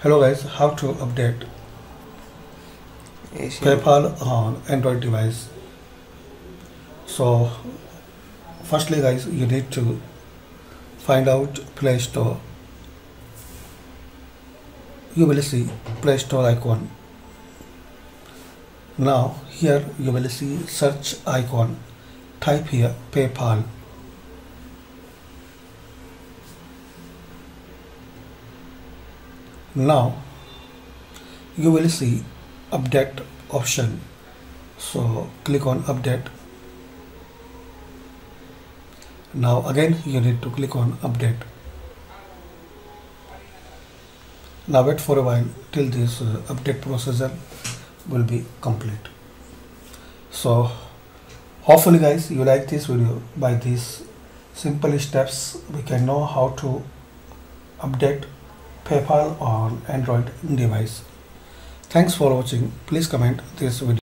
Hello guys, how to update PayPal on Android device. So firstly guys, you need to find out Play Store. You will see Play Store icon. Now here you will see search icon. Type here PayPal. Now you will see update option, so click on update. Now again you need to click on update. Now wait for a while till this update procedure will be complete. So hopefully guys you like this video. By these simple steps we can know how to update PayPal on Android device. Thanks for watching. Please comment this video.